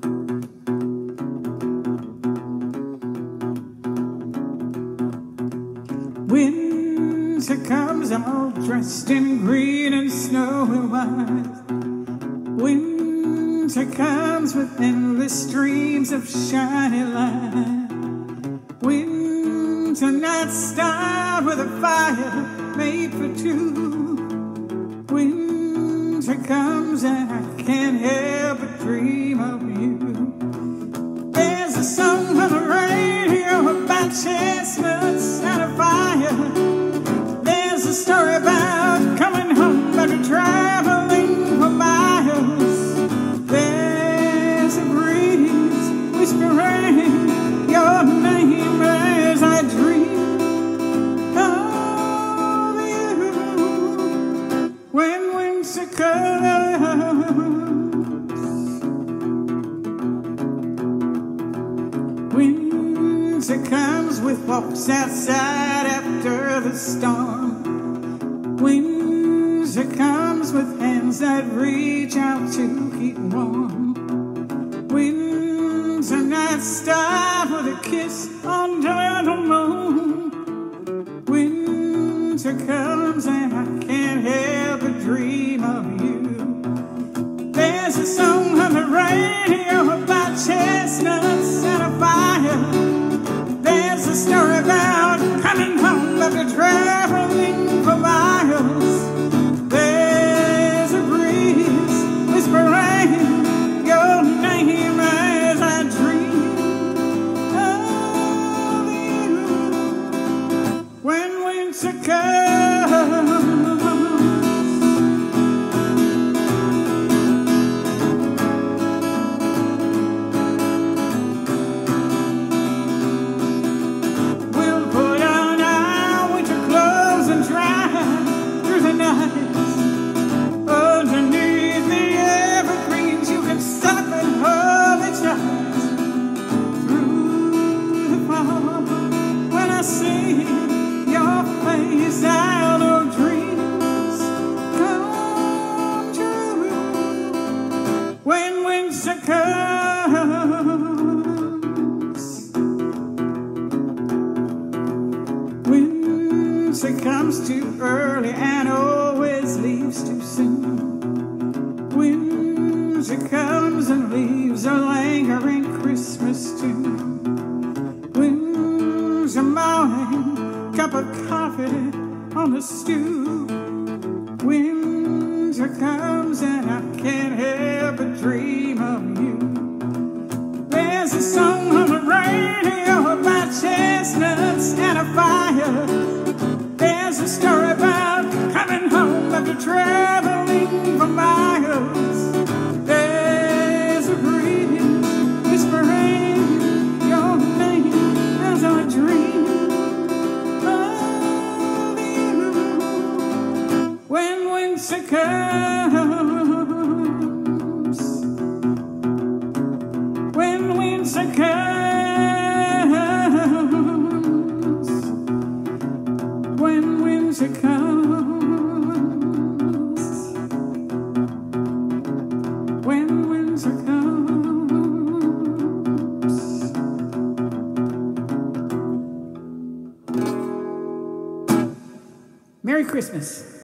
Winter comes all dressed in green and snowy white. Winter comes with endless streams of shiny light. Winter nights start with a fire made for two. Winter comes and I can't help but dream of you. There's a song on the radio about chestnuts and a fire. There's a story about coming home after traveling for miles. There's a breeze whispering your name as I dream of you. When winter comes, winter comes with walks outside after the storm. Winter comes with hands that reach out to keep warm. Winter nights start with a kiss under the moon. Winter comes and I can't help but dream of you. There's a song on the radio about chestnuts and a fire. There's a story about coming home after traveling for miles. There's a breeze whispering your name as I dream of you. When winter comes, underneath the evergreens, you can celebrate holy child. Through the fall, when I see your face, I know dreams come true. When winter comes, winter comes too early and always leaves too soon. Winter comes and leaves a lingering Christmas tune. Winter morning, cup of coffee on the stew. Winter comes and I can't help but dream of you. There's a song on the radio about chestnuts and a fire. There's a story about coming home after traveling for miles. There's a breeze whispering your name as I dream of you. When winter comes, when winter comes, when winter comes, when winter comes. Merry Christmas.